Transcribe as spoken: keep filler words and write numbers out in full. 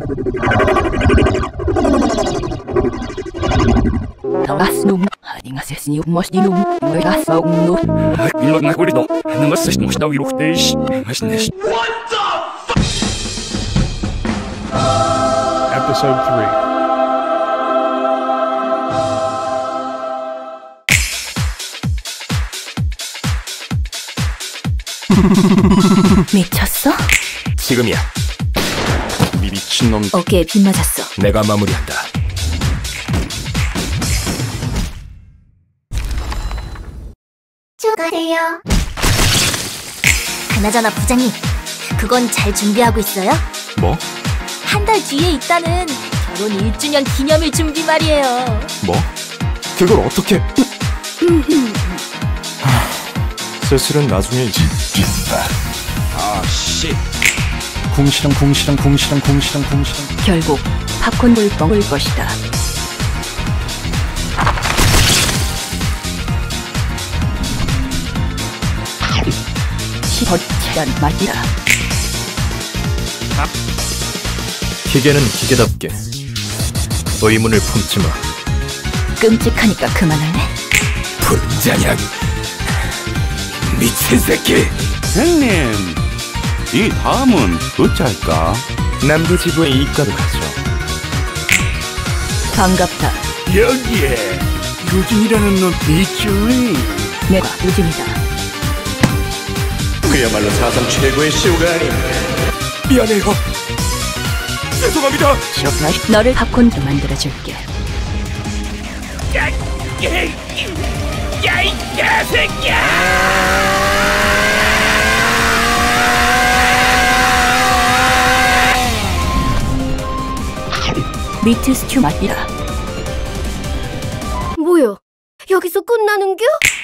Talasnum, haringasesni umostinum, merasognu. Ilot na kurido, namasses mo daw iruhtes. Masnes. Episode three. 미쳤어? 지금이야. 미 미친놈. 어깨에 빗 맞았어. 내가 마무리한다. 축하해요. 그나저나 부장님, 그건 잘 준비하고 있어요? 뭐? 한 달 뒤에 있다는 결혼 일 주년 기념일 준비 말이에요. 뭐? 그걸 어떻게? 슬슬은 나중에지. 아, 씨. 궁시렁 궁시렁 궁시렁 궁시렁 궁시렁. 결국 팝콘 물뻥 올 것이다. 시버치란 말이다. 기계는 기계답게 의문을 품지 마. 끔찍하니까 그만할래? 불자냥 미친 새끼. 형님, 이 다음은 어찌할까? 남부지부의 이과로 가죠. 반갑다. 여기에 유진이라는 놈 있죠? 내가 유진이다. 그야말로 사상 최고의 쇼가 아닌가. 미안해요. 죄송합니다. 너를 팝콘도 만들어줄게. 야, 야, 야, 이 개새끼야! 미트 스튜 맛이다. 뭐야? 여기서 끝나는겨?